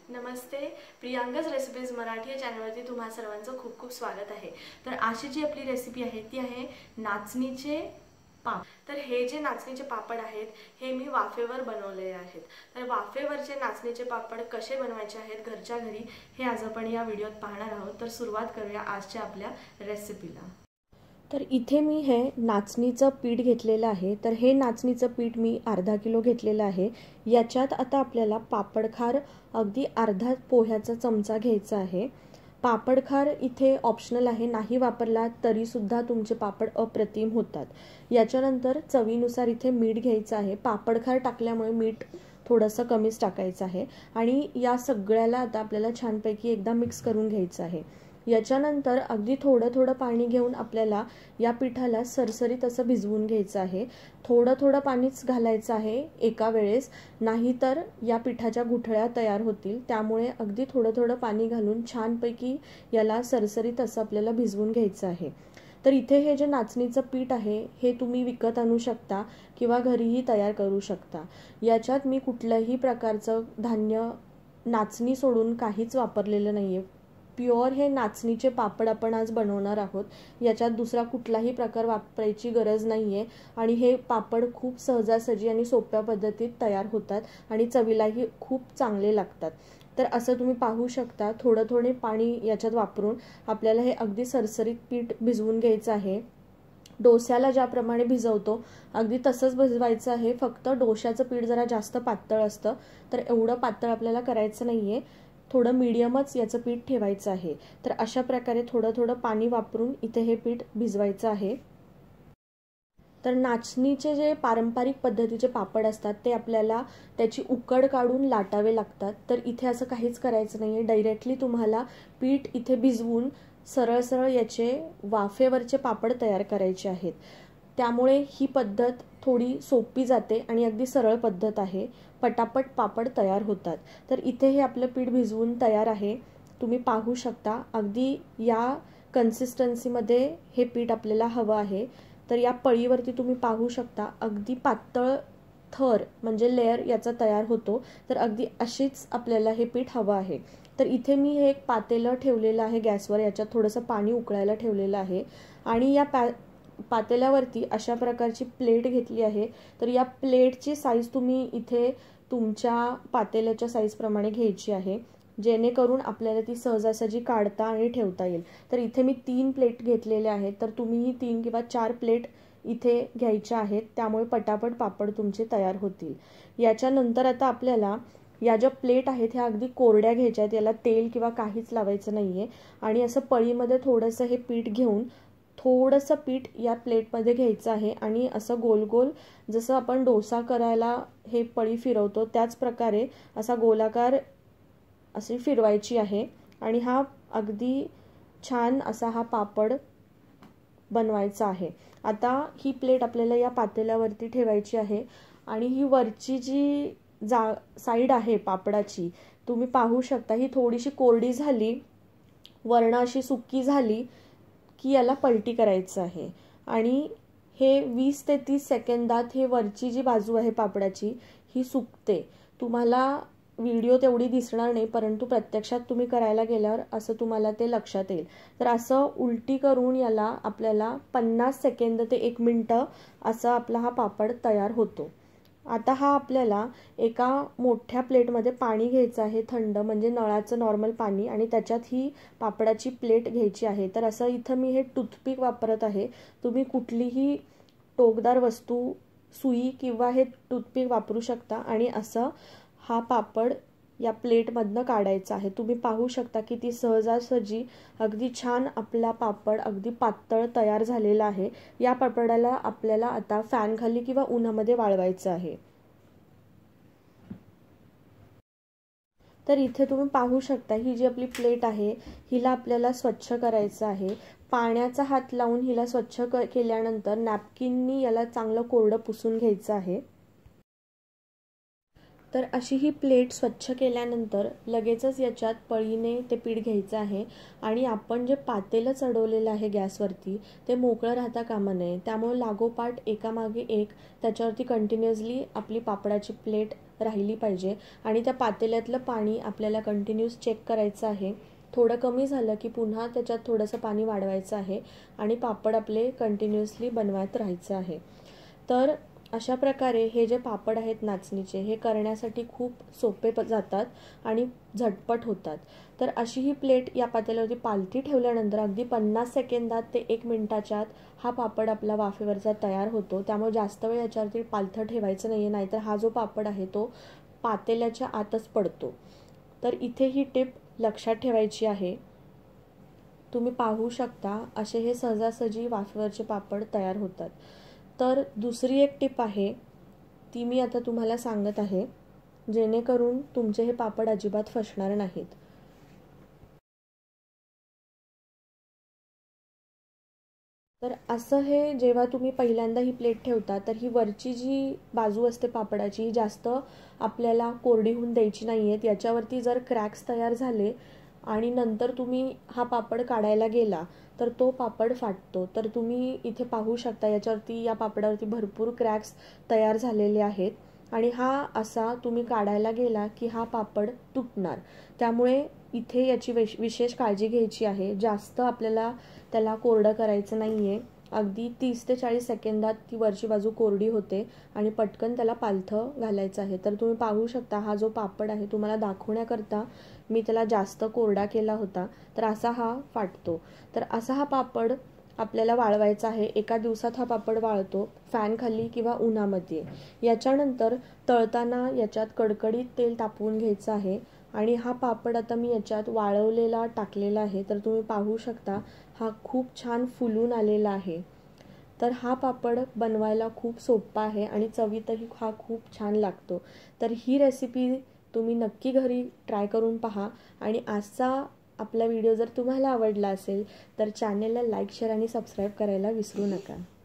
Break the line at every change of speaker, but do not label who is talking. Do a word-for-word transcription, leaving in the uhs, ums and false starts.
नमस्ते, Priyanka's recipes Marathi या चॅनलवरती तुम्हा सर्वांचं खूप खूप स्वागत आहे। तर आजची जी आपली रेसिपी आहे ती आहे नाचणीचे पापड। तर हे जे नाचणीचे पापड आहेत हे मी वाफेवर बनवले आहेत। तर वाफेवरचे नाचणीचे पापड कसे बनवायचे आहेत घरच्या घरी हे आज आपण या व्हिडिओत पाहणार आहोत। तर सुरुवात करूया आजच्या आपल्या रेसिपीला।
तर इथे मी हे नाचणीचं पीठ घेतलेलं आहे। तर हे नाचणीचं पीठ मी अर्धा किलो घेतलेलं आहे। याच्यात आता आपल्याला पापडखार अगदी अर्धा पोह्याचा चमचा घ्यायचा आहे। पापडखार इथे ऑप्शनल आहे, नाही वापरला तरी सुद्धा तुमचे पापड अप्रतिम होतात। याच्यानंतर चवीनुसार इथे मीठ घ्यायचं आहे। पापडखार टाकल्यामुळे मीठ थोडंसं कमीच टाकायचं आहे आणि या सगळ्याला आता आपल्याला छानपैकी एकदा मिक्स करून घ्यायचं आहे। याच्यानंतर अगदी थोडं थोडं पाणी घेऊन आपल्याला या पिठाला सरसरीत असं भिजवून घ्यायचं आहे। थोडं थोडं पाणीच घालायचं आहे एका वेळेस, नाहीतर या पिठाच्या गुठळ्या तयार होतील। त्यामुळे अगदी थोडं थोडं पाणी घालून छानपैकी याला सरसरीत असं आपल्याला भिजवून घ्यायचं आहे। तर इथे हे जे नाचणीचं पीठ आहे हे तुम्ही विकत आणू शकता किंवा घरीही तयार करू शकता। याच्यात मी कुठल्याही प्रकारचं धान्य नाचणी सोडून काहीच वापरलेलं नाहीये। प्युअर हे नाचणीचे पापड आपण आज बनवणार आहोत। याच्यात दुसरा कुठलाही प्रकार वापरायची गरज नाहीये आणि हे पापड खूप सहजासहजी आणि सोप्या पद्धतीत तयार होतात आणि चवीलाही खूप चांगले लागतात। तर असं तुम्ही पाहू शकता, थोडं थोडे पाणी याच्यात वापरून आपल्याला हे अगदी सरसरीत पीठ भिजवून घ्यायचं आहे। डोस्याला ज्याप्रमाणे भिजवतो अगदी तसंच भिजवायचं आहे, फक्त डोश्याचं पीठ जरा जास्त पातळ असतं तर एवढं पातळ आपल्याला करायचं नाहीये, थोडं मीडियमच याचं पीठ ठेवायचं आहे। तर अशा प्रकारे थोडं थोडं पाणी वापरून इथे हे पीठ भिजवायचं आहे। तर नाचणीचे जे पारंपरिक पद्धतीचे पापड असतात ते आपल्याला त्याची उकड काढून लाटावे लागतात। तर इथे असं काहीच करायचं नाहीये, डायरेक्टली तुम्हाला पीठ इथे भिजवून सरळ सरळ याचे वाफेवरचे पापड तयार करायचे आहेत। त्यामुळे ही पद्धत थोडी सोपी जाते आणि अगदी सरळ पद्धत आहे, पटापट पापड तयार होतात। तर इथे हे आपलं पीठ भिजवून तयार आहे, तुम्ही पाहू शकता। अगदी या कन्सिस्टन्सीमध्ये हे पीठ आपल्याला हवं आहे। तर या पळीवरती तुम्ही पाहू शकता अगदी पातळ थर म्हणजे लेयर याचा तयार होतो। तर अगदी अशीच आपल्याला हे पीठ हवं आहे। तर इथे मी हे एक पातेलं ठेवलेलं आहे गॅसवर, याच्यात थोडंसं पाणी उकळायला ठेवलेलं आहे आणि या पॅ पातेल्यावरती अशा प्रकारची प्लेट घेतली आहे। तर या प्लेटची साईज तुम्ही इथे तुमच्या पातेल्याच्या साईज प्रमाणे घ्यायची आहे, जेणेकरून आपल्याला ती सहजासहजी काढता आणि ठेवता येईल। तर इथे मी तीन प्लेट घेतलेल्या आहेत, तर तुम्हीही तीन किंवा चार प्लेट इथे घ्यायच्या आहेत, त्यामुळे पटापट पापड तुमचे तयार होतील। याच्यानंतर आता आपल्याला या ज्या प्लेट आहेत ह्या अगदी कोरड्या घ्यायच्या आहेत, याला तेल किंवा काहीच लावायचं नाहीये आणि असं पळीमध्ये थोडंसं हे पीठ घेऊन थोडंसं पीठ या प्लेटमध्ये घ्यायचं आहे आणि असं गोल गोल जसं आपण डोसा करायला हे पळी फिरवतो त्याच प्रकारे असा गोलाकार अशी फिरवायची आहे आणि हा अगदी छान असा हा पापड बनवायचा आहे। आता ही प्लेट आपल्याला या पातेल्यावरती ठेवायची आहे आणि ही वरची जी जा साईड आहे पापडाची तुम्ही पाहू शकता, ही थोडीशी कोरडी झाली, वर्ण अशी सुकी झाली की याला पलटी करायचं आहे आणि हे वीस ते तीस सेकंदात हे वरची जी बाजू आहे पापडाची ही सुकते। तुम्हाला व्हिडिओ तेवढी दिसणार नाही, परंतु प्रत्यक्षात तुम्ही करायला गेल्यावर असं तुम्हाला ते लक्षात येईल। तर असं उलटी करून याला आपल्याला पन्नास सेकंद ते एक मिनिट असा आपला हा पापड तयार होतो। आता हा आपल्याला एका मोठ्या प्लेटमध्ये पाणी घ्यायचं आहे, थंड म्हणजे नळाचं नॉर्मल पाणी, आणि त्याच्यात ही पापडाची प्लेट घ्यायची आहे। तर असं इथं मी हे टूथपिक वापरत आहे, तुम्ही कुठलीही टोकदार वस्तू सुई किंवा हे टूथपिक वापरू शकता आणि असं हा पापड या प्लेटमधनं काढायचा आहे। तुम्ही पाहू शकता की ती सहजासहजी अगदी छान आपला पापड अगदी पातळ तयार झालेला आहे। या पापडाला आपल्याला आता फॅन खाली किंवा उन्हामध्ये वाळवायचं आहे। तर इथे तुम्ही पाहू शकता ही जी आपली प्लेट आहे हिला आपल्याला स्वच्छ करायचं आहे। पाण्याचा हात लावून हिला स्वच्छ केल्यानंतर नॅपकिननी याला चांगलं कोरडं पुसून घ्यायचं आहे। तर अशी ही प्लेट स्वच्छ केल्यानंतर लगेचच याच्यात पळीने ते पीठ घ्यायचं आहे आणि आपण जे पातेलं चढवलेलं आहे गॅसवरती ते मोकळं राहता कामा नये, त्यामुळे लागोपाठ एकामागे एक त्याच्यावरती कंटिन्युअसली आपली पापडाची प्लेट राहिली पाहिजे आणि त्या पातेल्यातलं पाणी आपल्याला कंटिन्यूस चेक करायचं आहे. थोडं कमी झालं की पुन्हा त्याच्यात थोडंसं पाणी वाढवायचं आहे आणि पापड आपले कंटिन्युअसली बनवत राहायचं आहे. तर अशा प्रकारे हे जे पापड आहेत नाचणीचे हे करण्यासाठी खूप सोपे जातात आणि झटपट होतात. तर अशी ही प्लेट या पातेल्यावरती पालथी ठेवल्यानंतर अगदी पन्नास सेकंदात ते एक मिनिटाच्यात हा पापड आपला वाफेवरचा तयार होतो. त्यामुळे जास्त वेळ याच्यावरती पालथं ठेवायचं नाही आहे, नाहीतर हा जो पापड आहे तो पातेल्याच्या आतच पडतो. तर इथे ही टिप लक्षात ठेवायची आहे. तुम्ही पाहू शकता असे हे सहजासहजी वाफेवरचे पापड तयार होतात. तर दुसरी एक टिप आहे ती मी आता तुम्हाला सांगत आहे, जेणेकरून तुमचे हे पापड अजिबात फसणार नाहीत. तर असं हे जेव्हा तुम्ही पहिल्यांदा ही प्लेट ठेवता तर ही वरची जी बाजू असते पापडाची ही जास्त आपल्याला कोरडी होऊन द्यायची नाही आहेत. याच्यावरती जर क्रॅक्स तयार झाले आणि नंतर तुम्ही हा पापड काढायला गेला तर तो पापड फाटतो. तर तुम्ही इथे पाहू शकता याच्यावरती या पापडावरती भरपूर क्रॅक्स तयार झालेले आहेत आणि हा असा तुम्ही काढायला गेला की हा पापड तुटणार. त्यामुळे इथे याची विशेष काळजी घ्यायची आहे. जास्त आपल्याला त्याला कोरडं करायचं नाही आहे. अगदी तीस ते चाळीस सेकंदात ती वरची बाजू कोरडी होते आणि पटकन त्याला पालथं घालायचं आहे. तर तुम्ही पाहू शकता हा जो पापड आहे तुम्हाला दाखवण्याकरता मी त्याला जास्त कोरडा केला होता, तर असा हा फाटतो. तर असा हा पापड आपल्याला वाळवायचा आहे. एका दिवसात हा पापड वाळतो फॅन खाली किंवा उन्हामध्ये. याच्यानंतर तळताना याच्यात कडकडीत तेल तापवून घ्यायचं आहे आणि हा पापड आता मी याच्यात वाळवलेला टाकलेला आहे. तर तुम्ही पाहू शकता हा खूप छान फुलून आलेला आहे. तर हा पापड बनवायला खूप सोपा आहे आणि चवीतही हा खूप छान लागतो. तर ही रेसिपी तुम्ही नक्की घरी ट्राय करून पहा आणि आजचा आपला व्हिडिओ जर तुम्हाला आवडला असेल तर चॅनेलला लाईक, शेअर आणि सबस्क्राईब करायला विसरू नका.